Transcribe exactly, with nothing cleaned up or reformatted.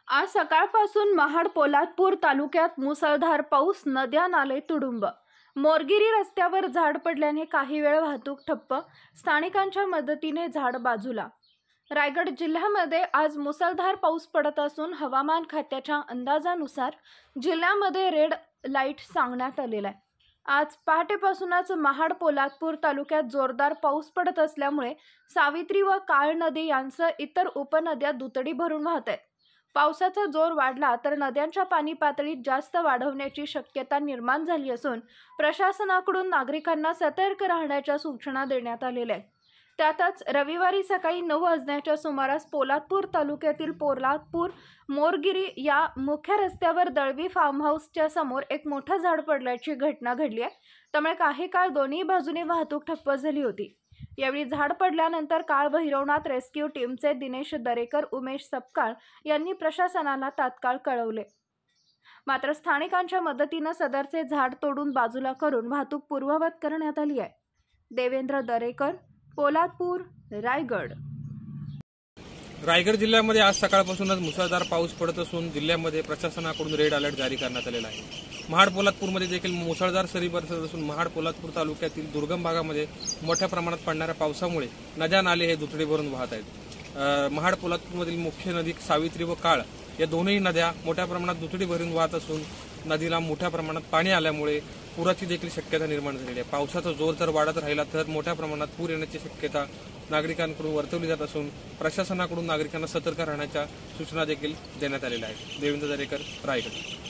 आज सकाळपासून महाड पोलादपूर तालुक्यात मुसळधार पाऊस, नद्या नाले तुडुंब। मोरगिरी रस्त्यावर झाड पडल्याने काही वेळ वाहतूक ठप्प, स्थानिकांच्या मदतीने झाड बाजूला। रायगड जिल्ह्यामध्ये आज मुसळधार पाऊस पडत असून हवामान खात्याच्या अंदाजानुसार जिल्ह्यामध्ये रेड लाईट सांगण्यात आलेला आहे। आज पहाटेपासूनच महाड पोलादपूर तालुक्यात जोरदार पाऊस पडत असल्यामुळे सावित्री व काळ नदी यांसह इतर उपनद्या दुतडी भरून वाहत आहेत। पावसाचा जोर वाढला तर नद्यांच्या पाणी पातळीत जास्त वाढवण्याची शक्यता निर्माण झाली असून प्रशासनाकडून नागरिकांना सतर्क राहण्याच्या सूचना देण्यात आलेल्या आहेत। त्यातच रविवारी सकाळी नऊ वाजण्याच्या सुमारास पोलादपूर तालुक्यातील पोलादपूर मोरगिरी या मुख्य रस्त्यावर दळवी फार्म हाऊसच्या समोर एक मोठं झाड पडल्याची घटना घडली आहे। त्यामुळे काही काळ दोन्ही बाजूने वाहतूक ठप्प झाली होती। यावेळी झाड पडल्यानंतर काळ भैरवनाथ रेस्क्यू टीमचे दिनेश दरेकर, उमेश सपकाळ यांनी प्रशासनाला तात्काळ कळवले। मात्र स्थानिकांच्या मदतीने सदरचे झाड तोडून बाजूला करून वाहतूक पूर्ववत करण्यात आली आहे। देवेंद्र दरेकर, पोलादपूर, रायगड। रायगड जिल्ह्यामध्ये आज सकाळपासूनच मुसळधार पाऊस पडत असून जिल्ह्यामध्ये प्रशासनाकडून रेड अलर्ट जारी करण्यात आलेला आहे। महाड पोलादपूरमध्ये देखील मुसळधार सरी बरसत असून महाड पोलादपूर तालुक्यातील दुर्गम भागामध्ये मोठ्या प्रमाणात पडणाऱ्या पावसामुळे नद्या नाले हे दुथडी भरून वाहत आहेत। महाड पोलादपूरमधील मुख्य नदी सावित्री व काळ या दोनही नद्या मोठ्या प्रमाणात दुथडी भरून वाहत असून नदीला मोठ्या प्रमाणात पाणी आल्यामुळे पुराची देखील शक्यता निर्माण झालेली आहे। पावसाचा जोर जर वाढत राहिला तर मोठ्या प्रमाणात पूर येण्याची शक्यता नागरिकांकडून वर्तवली जात असून प्रशासनाकडून नागरिकांना सतर्क राहण्याच्या सूचना देखील देण्यात आलेल्या आहेत। देवेंद्र दरेकर, रायगड।